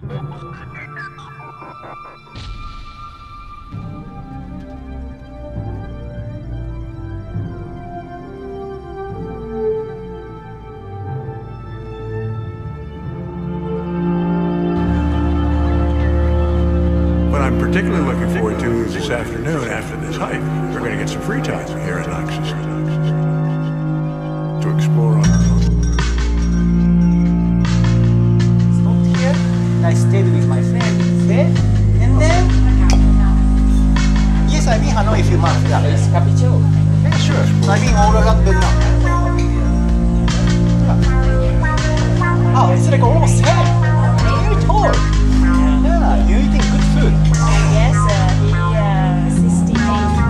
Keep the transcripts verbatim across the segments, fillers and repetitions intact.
What I'm particularly looking forward to is this afternoon after this hike, we're going to get some free time here in Naxos to explore on our own. Stopped here, and I stayed with my friend there, and then yes, I've been Hanoi a few months. Yeah, it's capital. Yeah, sure. So I've been all around Vietnam. Yeah. Oh, it's like almost seven. Very tall. Yeah, you're eating good food. Yes, uh, he uh, sixty-eight.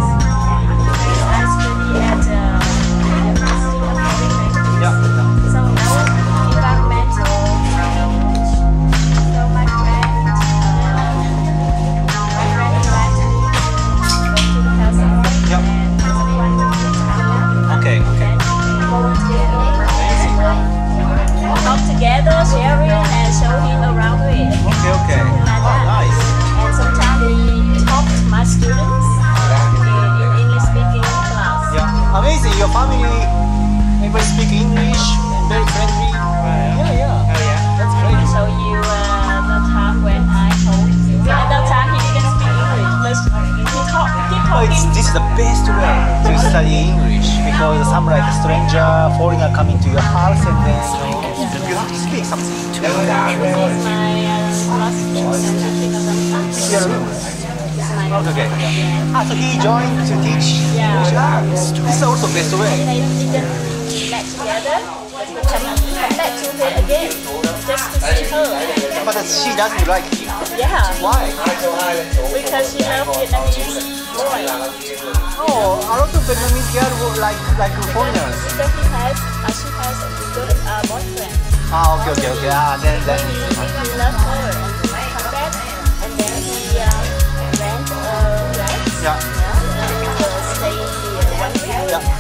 I study at uh, University of Maryland. Yeah. So now environmental knowledge. So my friend, uh, my friend invited me to go to the Helsinki Yeah. and visit one of the Thailand. Okay, okay. Then we volunteer and talk together, sharing and show him around it. Okay, okay. Like Oh, that. nice. And sometimes we talk to my students in, in English speaking class. Yeah, amazing. Your family, everybody speak English and very friendly. Yeah, yeah. That's I great. can show you uh, the time when I told you. At that time he didn't speak English, but he talk, he keep Oh, it's, talking. this is the best way to study English because some like a stranger, foreigner coming to your house and then you, know, you have to speak something. This is my uh, last course and I think I'm It's your room. This is my Oh, okay. Ah, so he joined to teach Yeah. English. Ah, this is also best way. They didn't met together, but we come, come back to her again just to see her. But she doesn't like you. Yeah, Why? because she loves Vietnamese boy. Oh, a lot of Vietnamese girls would like like foreigners. Because he has, uh, she has a good uh, boyfriend. Ah, okay, okay, okay. Ah, then then. He, he loves her and he come back and then he uh, rent a flat. Yeah. And uh, stay here one week. Yeah.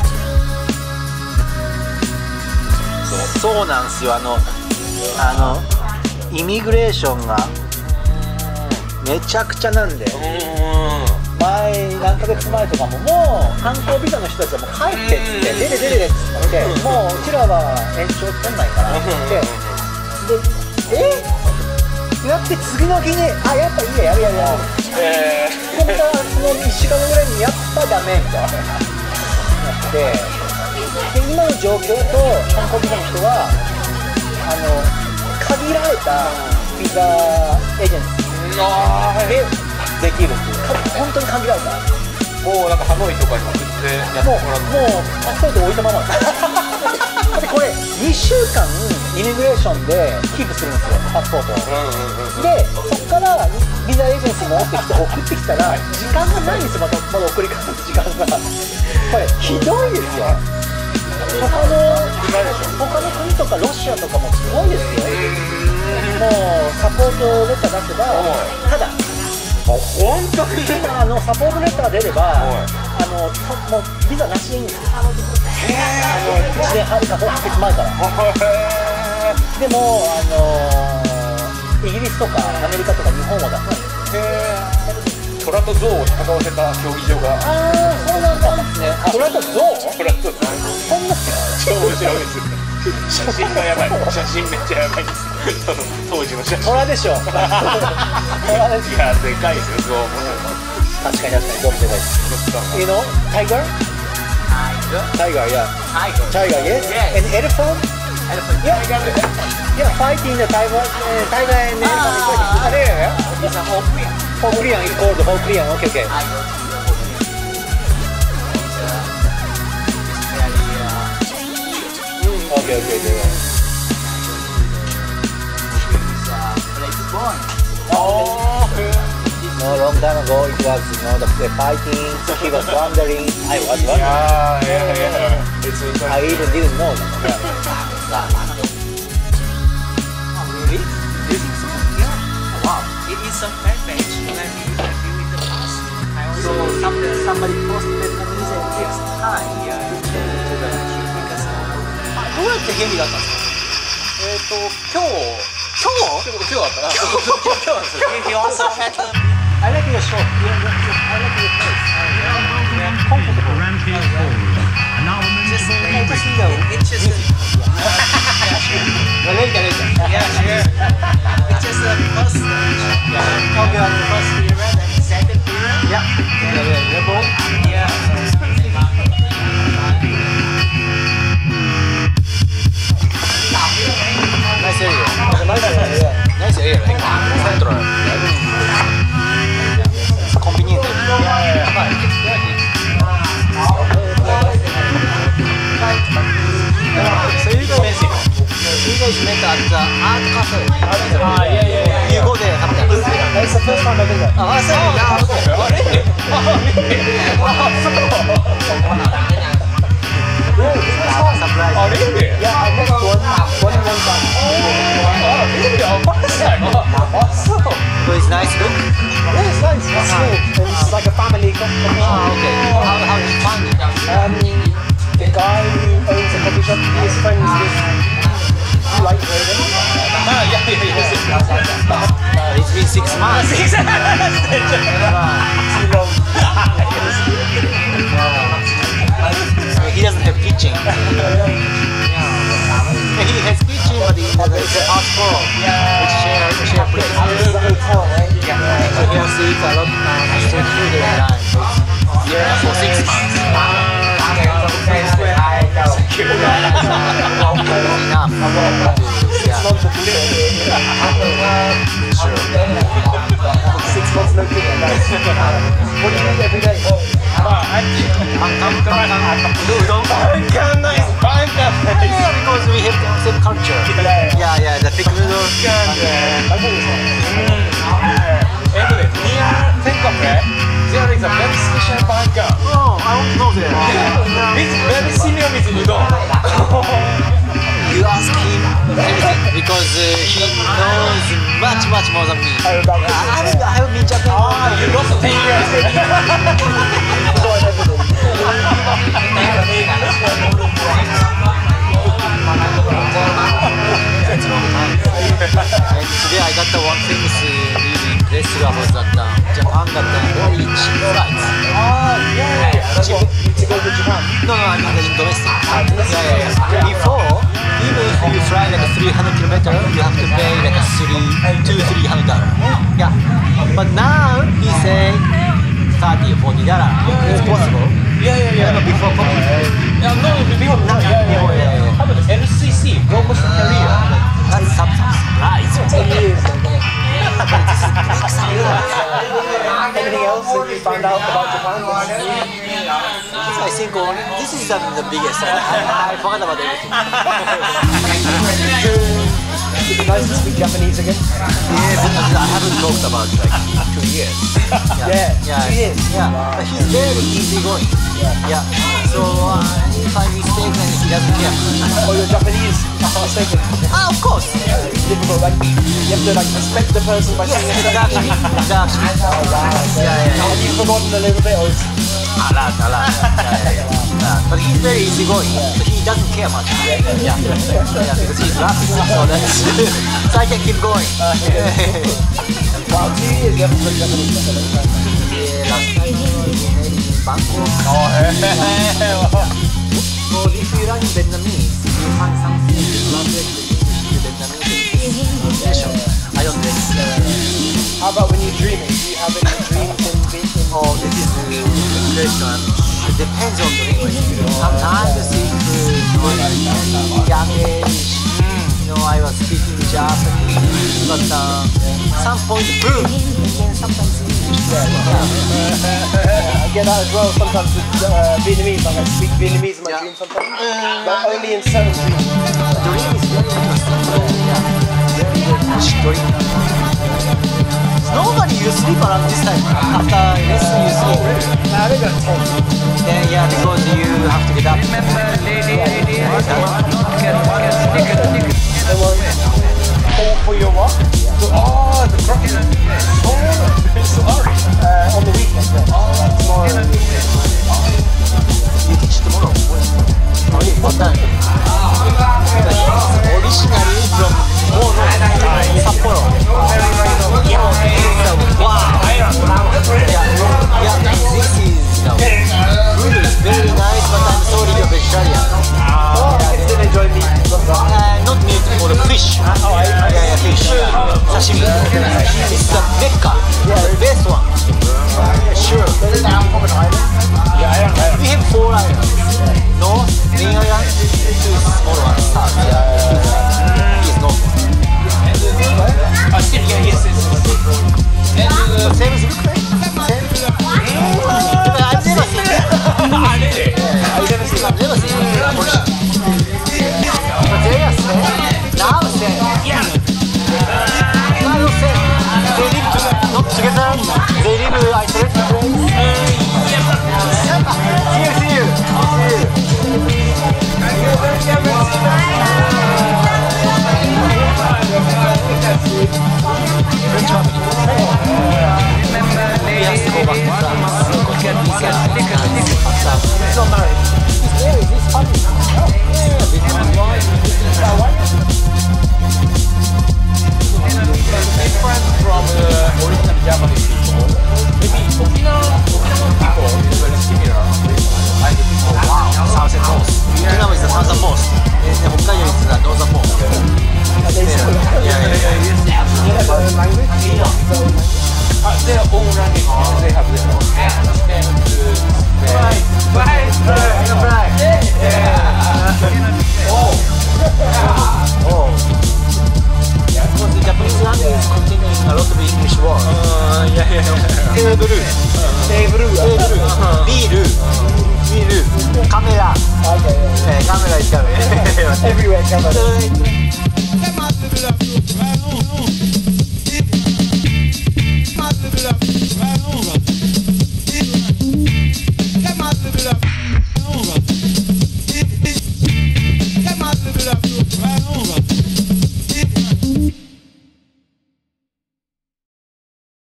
そうなんですよ。あのあのイミグレーションがめちゃくちゃなんで。前何ヶ月前とかももう観光ビザの人たちはもう帰ってっつって出れ出れっつってもううちらは延長取んないからって言ってでえってなって次の日にあやっぱいいややるやるやるでまたそのいっしゅうかんぐらいにやっぱダメみたいななってで今の状況と観光ビザの人はあの限られたビザエージェンシーでできるっていう本当に限られたもうなんかハノイとかに送ってやってもらってもうもうパスポート置いたままだってこれにしゅうかんイミグレーションでキープするんですよパスポートを、 うんうんうんうん、 でそこからビザエージェンシー持ってきて送ってきたら時間がないんですよまたまだ送り返す時間がこれひどいですよ他の他の国とかロシアとかもすごいですよもうサポートレター出せばただ本当にあのサポートレター出ればあのもうビザなしでいいんですよあのいちねんはるかはっかげつまえからでもあのイギリスとかアメリカとか日本は出さないんですよ虎と象を戦わせた競技場がああそうなんだね虎と象虎と象そんな超面白いです写真がやばい写真めっちゃやばいです当時の写真虎でしょ虎ですいやでかいですよ象も確かに確かに象もでかいです You know tiger? Tiger yeah Tiger yes and elephant? Yeah yeah fighting the tiger uh, tiger and elephant ah there yeah it's a whole queen Hokrian is called Hokrian okay okay okay okay okay oh no long time ago it was you know the, the fighting so he was wondering I was wondering yeah yeah yeah it's I even didn't know that Really? You think so? Yeah. Wow. It is a fair bench when we review in the past. I also so some, somebody posted Vietnamese and takes time yeah, to the queue because of どうやってヘリだったんですかえっと今日今日今日だったな。 He also had a I like your shop. Yeah, yeah, yeah. I like your place. Uh, yeah, comfortable. Rampage forward. And now a just minute Just you know. it's just yeah, sure. Well, later, later. Yeah, sure. It's just the first stage. Yeah. Okay, on the first period and second period. Yeah. Yeah, yeah, yeah. Both. Yeah. Nice area. Nice area. Yeah. Nice area. Like central. It's convenient. Yeah, yeah, So you guys, you guys met at the art cafe. Ah, yeah, yeah, yeah. You go there sometimes. It's the first time I've been there. Oh, I said, yeah. Okay. Surprise. Oh, really? Yeah, I met one, one one time. Oh, really? Oh, first time. Oh, awesome. So it's nice look. Yeah, it's nice. It's small. It's like a family coffee shop. Oh, okay. How, how did you find it? Um, the guy who owns the coffee shop, he is friends with Light Raven. Ah, yeah, yeah, yeah. Uh, it's been six months. Too long. He doesn't have kitchen. Yeah. He has kitchen, but he, it's a house floor. It's share, share place. This is a hotel, right? So he has to eat a lot of street food every time. So it's yeah, for six months. Enough. Yeah. Months of food. Sure. Six months no food. What do you eat every day? Pankam, pankam, udon. Yeah, because we have the same culture. Yeah, yeah, the thick noodle. I think it's And near Tenkafe, there is a very special burger. Oh, I don't know there. It's very similar with udon. You ask him everything because uh, he knows much, much more than me. Oh, about I haven't, I haven't been Japan. Ah, you lost ten years. And today I got the one famous uh, really restaurant was that uh, Japan got the very cheap flights. Ah, yeah, yeah. Cheap. To go to Japan. No, no, I mean in domestic. Yeah, yeah, yeah. Before, even if you fly like a three hundred kilometers, you have to pay like a three, two, three hundred dollars. Yeah. But now he say thirty or forty dollars. It's possible. Yeah, yeah, yeah. No, before COVID. Yeah, no, before, Yeah, yeah, yeah, yeah, yeah. How about L C C, low cost carrier? That's some surprise. Ten years. I Anything else that you found out about Japan? think only this is the, the biggest. I, I forgot about everything. Is it nice to speak Japanese again? Yeah, because I haven't talked about like two years. Yeah, yeah, two years. Yeah, but he's very easygoing. Yeah. So uh, if I'm mistaken, he doesn't care. Oh, you're Japanese? Mistaken. Ah, of course. It's difficult, like, you have to like respect the person by Yes, saying it. exactly, exactly. Oh, wow. Yeah, yeah, yeah. Have you forgotten a little bit? Or is... A lot, a lot. Yeah, yeah, yeah. But he's very easygoing, so he doesn't care much. Yeah, yeah, yeah, because he's laughing. So that's so I can keep going. Wow, two years you haven't spoken Japanese. That's a long time. Yeah, last time we made it in Bangkok. So if you learn Vietnamese, you find something to translate the English to Vietnamese in this translation. I don't know. How about when you're dreaming? Do you have any dreams in being? Oh, this is the question. It depends on the language. Sometimes you speak uh, young age. You know, I was speaking Japanese, but uh, some point boom, and then sometimes English. I get that as well. Sometimes with uh, Vietnamese, like I speak Vietnamese in my Yeah. dreams sometimes, but only in certain dreams. Dream is very interesting. Yeah, very very much dream. Normally you sleep around this time. After lesson you sleep. Nah, I think that's ten. Then yeah, because you have to get up. Don't worry. Or for your what? Oh, the croquet. Oh, sorry. Uh, on the weekend. Yeah. Tomorrow. You teach tomorrow. What time? Originally from Mono. fish, sashimi. This is the Mecca, the best one. Sure. Yeah, I don't, I don't. We have four islands. North, main island, two small ones, south. East, north. Ah, still, yeah, yes, yes, yes. The same as look like? Same? But I've never seen it. Ah, really? I've never seen it. I've never seen it. But they are same. Now same. Yeah. Now same. They live to, not together. They live isolated place. See you, see you. French family. He has to go back to France. He's not married. He's married. He's family. Yeah, with his wife. Different from the original Japanese people. Maybe Okinawa, Okinawa people is very similar. Like the people. Wow, south and north. Okinawa is the southernmost. And Hokkaido is the northernmost. Are they similar? Yeah, yeah, yeah. They have their own language? Uh, their own language, they have their own. And uh, Right, right, right. oh, Oh. Because the Japanese language is containing a lot of English words. uh, yeah, yeah, yeah. Table. Table. Table. Biru. Biru. Camera. Okay, yeah, Eh, camera is coming. yeah. Everywhere camera. So, That might live it up.